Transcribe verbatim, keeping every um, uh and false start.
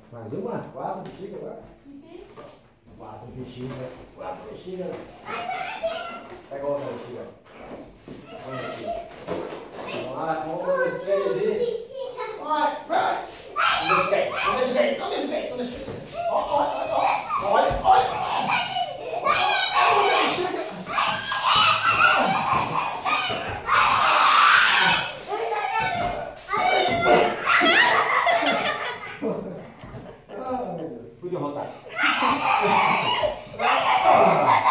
Mais uma? Quatro bexigas agora? Uhum. Quatro bexigas. Quatro bexigas. Pega outra bexiga. Vamos aqui. Vamos lá, um, dois, três e... Vai, vai! Não deixa cair, não deixa cair, não deixa cair, não deixa cair. Olha, olha, olha, olha, olha. Fui derrotado.